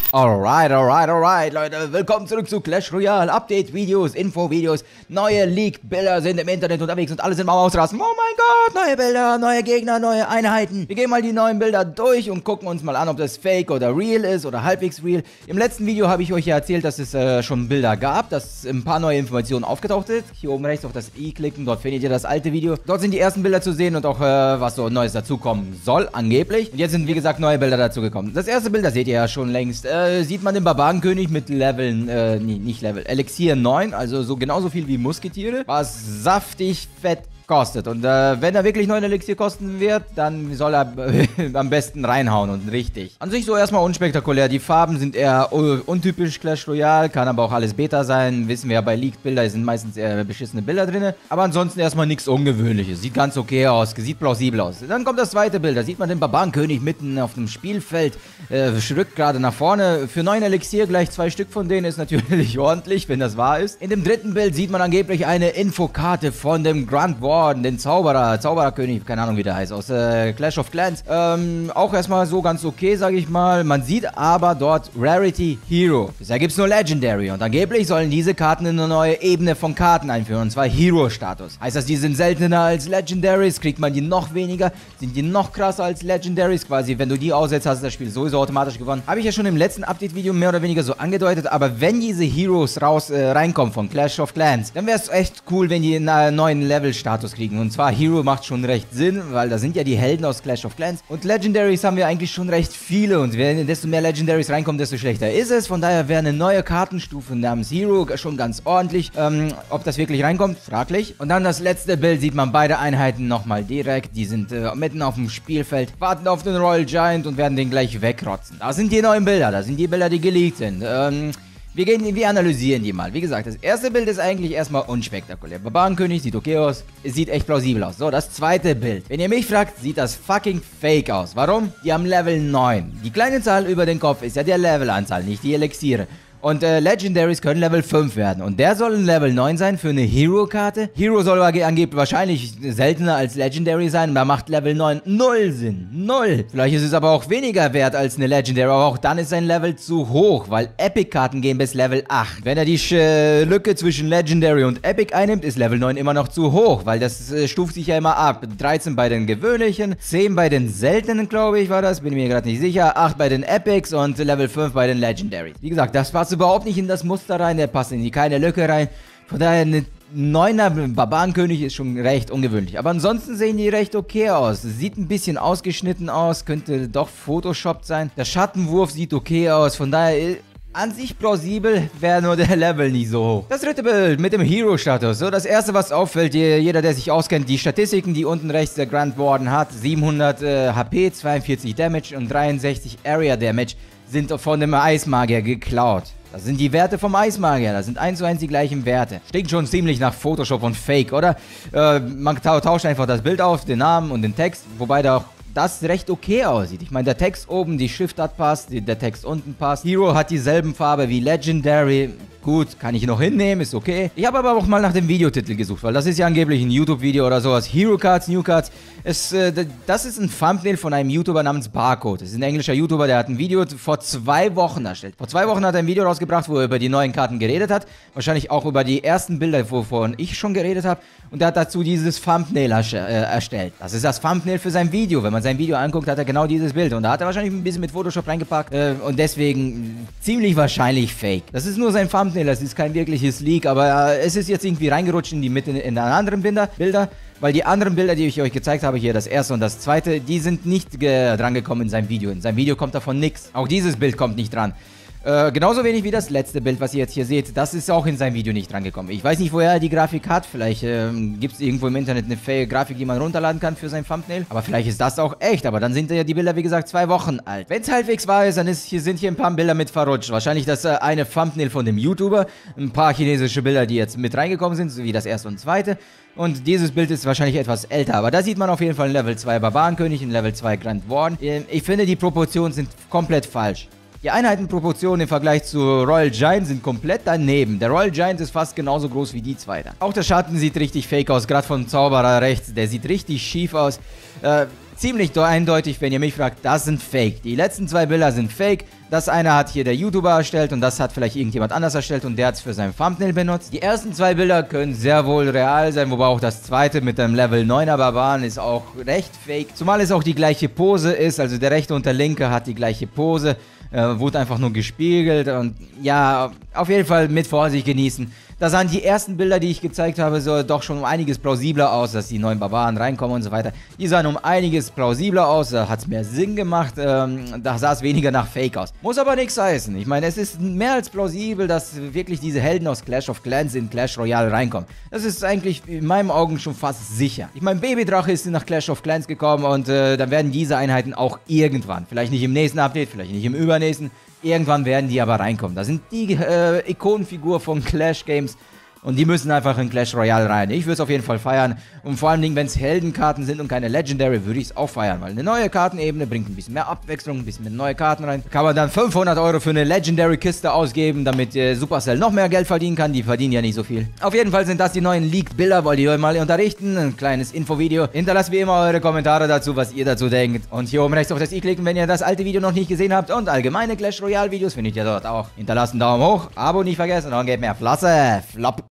Alright, Leute, willkommen zurück zu Clash Royale. Update-Videos, Info-Videos, neue Leaked-Bilder sind im Internet unterwegs und alle sind mal ausrasten. Oh mein Gott, neue Bilder, neue Gegner, neue Einheiten. Wir gehen mal die neuen Bilder durch und gucken uns mal an, ob das Fake oder real ist oder halbwegs real. Im letzten Video habe ich euch ja erzählt, dass es schon Bilder gab, dass ein paar neue Informationen aufgetaucht sind. Hier oben rechts auf das i klicken, dort findet ihr das alte Video. Dort sind die ersten Bilder zu sehen und auch was so Neues dazukommen soll, angeblich. Und jetzt sind, wie gesagt, neue Bilder dazugekommen. Das erste Bild, das seht ihr ja schon längst. Sieht man den Barbarenkönig mit Leveln, nicht Level, Elixier 9, also so genauso viel wie Musketiere, was saftig fett kostet. Und wenn er wirklich 9 Elixier kosten wird, dann soll er am besten reinhauen und richtig. An sich so erstmal unspektakulär. Die Farben sind eher untypisch Clash Royale, kann aber auch alles Beta sein. Wissen wir ja, bei Leaked-Bilder sind meistens eher beschissene Bilder drin. Aber ansonsten erstmal nichts Ungewöhnliches. Sieht ganz okay aus, sieht plausibel aus. Dann kommt das zweite Bild. Da sieht man den Barbarenkönig mitten auf dem Spielfeld. Rückt gerade nach vorne. Für 9 Elixier gleich 2 Stück von denen ist natürlich ordentlich, wenn das wahr ist. In dem dritten Bild sieht man angeblich eine Infokarte von dem Grand War, den Zaubererkönig, keine Ahnung wie der heißt, aus Clash of Clans. Auch erstmal so ganz okay, sage ich mal. Man sieht aber dort Rarity Hero. Bisher gibt es nur Legendary und angeblich sollen diese Karten in eine neue Ebene von Karten einführen, und zwar Hero-Status. Heißt das, die sind seltener als Legendaries? Kriegt man die noch weniger? Sind die noch krasser als Legendaries? Quasi, wenn du die aussetzt, hast du das Spiel sowieso automatisch gewonnen. Habe ich ja schon im letzten Update-Video mehr oder weniger so angedeutet, aber wenn diese Heroes reinkommen von Clash of Clans, dann wäre es echt cool, wenn die einen neuen Level-Status kriegen. Und zwar Hero macht schon recht Sinn, weil da sind ja die Helden aus Clash of Clans. Und Legendaries haben wir eigentlich schon recht viele. Und desto mehr Legendaries reinkommen, desto schlechter ist es. Von daher wäre eine neue Kartenstufe namens Hero schon ganz ordentlich. Ob das wirklich reinkommt, fraglich. Und dann das letzte Bild, sieht man beide Einheiten nochmal direkt. Die sind mitten auf dem Spielfeld, warten auf den Royal Giant und werden den gleich wegrotzen. Da sind die neuen Bilder, das sind die Bilder, die geleakt sind. Wir analysieren die mal. Wie gesagt, das erste Bild ist eigentlich erstmal unspektakulär. Barbarenkönig sieht okay aus, es sieht echt plausibel aus. So, das zweite Bild. Wenn ihr mich fragt, sieht das fucking fake aus. Warum? Die haben Level 9. Die kleine Zahl über den Kopf ist ja die Levelanzahl, nicht die Elixiere. Und Legendaries können Level 5 werden. Und der soll ein Level 9 sein für eine Hero-Karte. Hero soll angeblich wahrscheinlich seltener als Legendary sein. Da macht Level 9 null Sinn. Null. Vielleicht ist es aber auch weniger wert als eine Legendary. Aber auch dann ist sein Level zu hoch, weil Epic-Karten gehen bis Level 8. Wenn er die Lücke zwischen Legendary und Epic einnimmt, ist Level 9 immer noch zu hoch. Weil das stuft sich ja immer ab. 13 bei den gewöhnlichen, 10 bei den seltenen, glaube ich, war das. Bin mir gerade nicht sicher. 8 bei den Epics und Level 5 bei den Legendaries. Wie gesagt, das war's überhaupt nicht in das Muster rein, der passt in keine Lücke rein. Von daher eine 9er Barbarenkönig ist schon recht ungewöhnlich. Aber ansonsten sehen die recht okay aus. Sieht ein bisschen ausgeschnitten aus, könnte doch Photoshop sein. Der Schattenwurf sieht okay aus, von daher an sich plausibel, wäre nur der Level nicht so hoch. Das dritte Bild mit dem Hero-Status. So, das erste, was auffällt, jeder, der sich auskennt, die Statistiken, die unten rechts der Grand Warden hat. 700 HP, 42 Damage und 63 Area Damage sind von dem Eismagier geklaut. Das sind die Werte vom Eismagier. Das sind 1:1 die gleichen Werte. Stinkt schon ziemlich nach Photoshop und Fake, oder? Man tauscht einfach das Bild auf, den Namen und den Text, wobei da auch das recht okay aussieht. Ich meine, der Text oben, die Schriftart passt, der Text unten passt. Hero hat dieselben Farbe wie Legendary. Gut, kann ich noch hinnehmen, ist okay. Ich habe aber auch mal nach dem Videotitel gesucht, weil das ist ja angeblich ein YouTube-Video oder sowas. Hero Cards, New Cards. Das ist ein Thumbnail von einem YouTuber namens Barcode. Das ist ein englischer YouTuber, der hat ein Video vor 2 Wochen erstellt. Vor 2 Wochen hat er ein Video rausgebracht, wo er über die neuen Karten geredet hat. Wahrscheinlich auch über die ersten Bilder, wovon ich schon geredet habe. Und er hat dazu dieses Thumbnail erstellt. Das ist das Thumbnail für sein Video. Wenn man sein Video anguckt, hat er genau dieses Bild. Und da hat er wahrscheinlich ein bisschen mit Photoshop reingepackt. Und deswegen ziemlich wahrscheinlich fake. Das ist nur sein Thumbnail. Das ist kein wirkliches Leak, aber es ist jetzt irgendwie reingerutscht in die Mitte in den anderen Bilder, weil die anderen Bilder, die ich euch gezeigt habe, hier das erste und das zweite, die sind nicht drangekommen in seinem Video. In seinem Video kommt davon nichts. Auch dieses Bild kommt nicht dran. Genauso wenig wie das letzte Bild, was ihr jetzt hier seht. Das ist auch in seinem Video nicht drangekommen. Ich weiß nicht, woher er die Grafik hat. Vielleicht gibt es irgendwo im Internet eine fake Grafik, die man runterladen kann für sein Thumbnail. Aber vielleicht ist das auch echt. Aber dann sind ja die Bilder, wie gesagt, 2 Wochen alt. Wenn es halbwegs wahr ist, dann sind hier ein paar Bilder mit verrutscht. Wahrscheinlich das eine Thumbnail von dem YouTuber. Ein paar chinesische Bilder, die jetzt mit reingekommen sind, so wie das erste und zweite. Und dieses Bild ist wahrscheinlich etwas älter. Aber da sieht man auf jeden Fall ein Level 2 Barbarenkönig, ein Level 2 Grand Warden. Ich finde, die Proportionen sind komplett falsch. Die Einheitenproportionen im Vergleich zu Royal Giant sind komplett daneben. Der Royal Giant ist fast genauso groß wie die zwei da. Auch der Schatten sieht richtig fake aus, gerade vom Zauberer rechts. Der sieht richtig schief aus. Ziemlich eindeutig, wenn ihr mich fragt, das sind Fake. Die letzten 2 Bilder sind Fake. Das eine hat hier der YouTuber erstellt und das hat vielleicht irgendjemand anders erstellt und der hat es für sein Thumbnail benutzt. Die ersten 2 Bilder können sehr wohl real sein, wobei auch das zweite mit dem Level 9er Barbaren ist auch recht fake. Zumal es auch die gleiche Pose ist, also der rechte und der linke hat die gleiche Pose, wurde einfach nur gespiegelt und ja, auf jeden Fall mit Vorsicht genießen. Da sahen die ersten Bilder, die ich gezeigt habe, so doch schon um einiges plausibler aus, dass die neuen Barbaren reinkommen und so weiter. Die sahen um einiges plausibler aus, da hat es mehr Sinn gemacht, da sah es weniger nach Fake aus. Muss aber nichts heißen. Ich meine, es ist mehr als plausibel, dass wirklich diese Helden aus Clash of Clans in Clash Royale reinkommen. Das ist eigentlich in meinen Augen schon fast sicher. Ich meine, Babydrache ist nach Clash of Clans gekommen und dann werden diese Einheiten auch irgendwann, vielleicht nicht im nächsten Update, vielleicht nicht im übernächsten, irgendwann werden die aber reinkommen. Das sind die Ikonenfigur von Clash Games und die müssen einfach in Clash Royale rein. Ich würde es auf jeden Fall feiern und vor allem, wenn es Heldenkarten sind und keine Legendary, würde ich es auch feiern, weil eine neue Kartenebene bringt ein bisschen mehr Abwechslung, ein bisschen mehr neue Karten rein. Kann man dann 500 € für eine Legendary-Kiste ausgeben, damit Supercell noch mehr Geld verdienen kann. Die verdienen ja nicht so viel. Auf jeden Fall sind das die neuen Leaked-Bilder, wollt ihr euch mal unterrichten. Ein kleines Infovideo. Hinterlasst wie immer eure Kommentare dazu, was ihr dazu denkt. Und hier oben rechts auf das i klicken, wenn ihr das alte Video noch nicht gesehen habt. Und allgemeine Clash Royale Videos findet ihr dort auch. Hinterlasst einen Daumen hoch, Abo nicht vergessen und gebt mehr Flosse. Flop.